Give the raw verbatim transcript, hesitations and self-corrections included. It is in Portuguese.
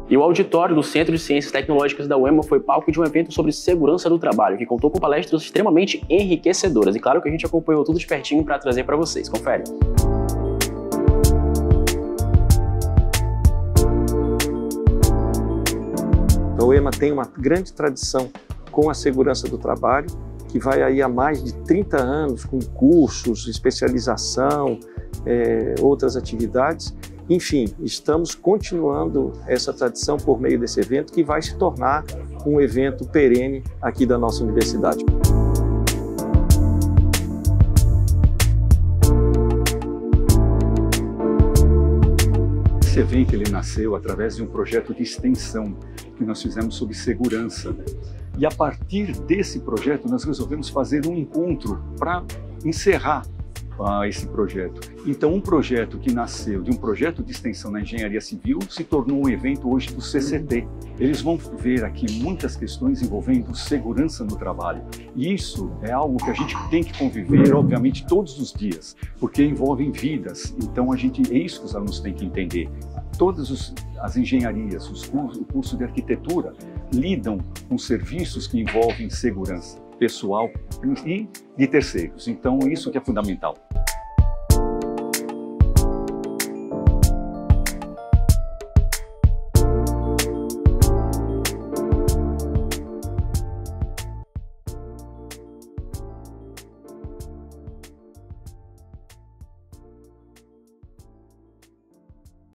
E o auditório do Centro de Ciências Tecnológicas da U E M A foi palco de um evento sobre segurança do trabalho, que contou com palestras extremamente enriquecedoras. E claro que a gente acompanhou tudo de pertinho para trazer para vocês. Confere. A U E M A tem uma grande tradição com a segurança do trabalho, que vai aí há mais de trinta anos, com cursos, especialização, é, outras atividades. Enfim, estamos continuando essa tradição por meio desse evento, que vai se tornar um evento perene aqui da nossa universidade. Esse evento ele nasceu através de um projeto de extensão que nós fizemos sobre segurança. E a partir desse projeto nós resolvemos fazer um encontro para encerrar uh, esse projeto. Então um projeto que nasceu de um projeto de extensão na engenharia civil se tornou um evento hoje do C C T. Eles vão ver aqui muitas questões envolvendo segurança no trabalho. E isso é algo que a gente tem que conviver, obviamente, todos os dias, porque envolvem vidas. Então a gente, é isso que os alunos têm que entender. Todas os, as engenharias, os cursos, o curso de arquitetura, lidam com serviços que envolvem segurança pessoal e de terceiros. Então, isso que é fundamental.